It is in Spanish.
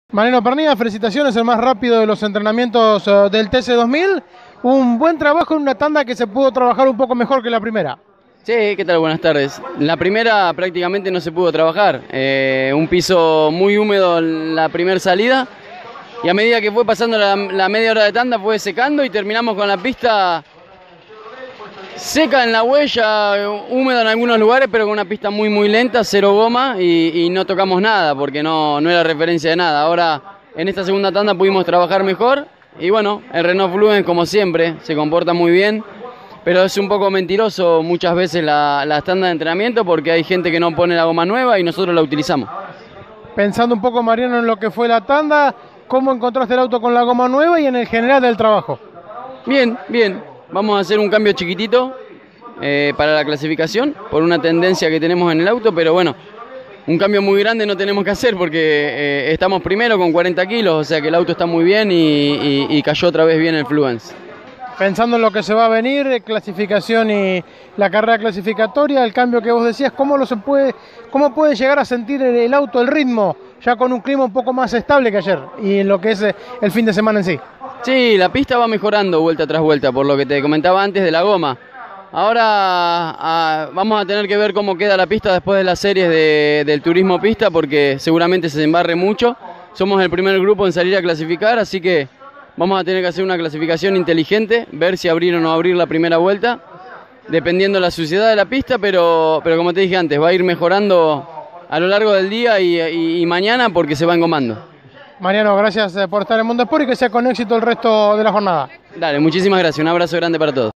Mariano Pernía, felicitaciones, el más rápido de los entrenamientos del TC2000. Un buen trabajo en una tanda que se pudo trabajar un poco mejor que la primera. Sí, ¿qué tal? Buenas tardes. La primera prácticamente no se pudo trabajar. Un piso muy húmedo en la primera salida. Y a medida que fue pasando la media hora de tanda fue secando y terminamos con la pista seca en la huella, húmeda en algunos lugares, pero con una pista muy lenta, cero goma y no tocamos nada porque no era referencia de nada. Ahora en esta segunda tanda pudimos trabajar mejor y bueno, el Renault Fluence como siempre se comporta muy bien, pero es un poco mentiroso muchas veces la tanda de entrenamiento porque hay gente que no pone la goma nueva y nosotros la utilizamos. Pensando un poco, Mariano, en lo que fue la tanda, ¿cómo encontraste el auto con la goma nueva y en el general del trabajo? Bien. Vamos a hacer un cambio chiquitito para la clasificación por una tendencia que tenemos en el auto, pero bueno, un cambio muy grande no tenemos que hacer porque estamos primero con 40 kilos, o sea que el auto está muy bien y cayó otra vez bien el Fluence. Pensando en lo que se va a venir, clasificación y la carrera clasificatoria, el cambio que vos decías, ¿cómo puede llegar a sentir el auto, el ritmo, ya con un clima un poco más estable que ayer y en lo que es el fin de semana en sí? Sí, la pista va mejorando vuelta tras vuelta, por lo que te comentaba antes de la goma. Ahora vamos a tener que ver cómo queda la pista después de las series del turismo pista, porque seguramente se embarre mucho. Somos el primer grupo en salir a clasificar, así que vamos a tener que hacer una clasificación inteligente, ver si abrir o no abrir la primera vuelta, dependiendo de la suciedad de la pista, pero como te dije antes, va a ir mejorando a lo largo del día y mañana porque se va engomando. Mariano, gracias por estar en Mundo Sport y que sea con éxito el resto de la jornada. Dale, muchísimas gracias, un abrazo grande para todos.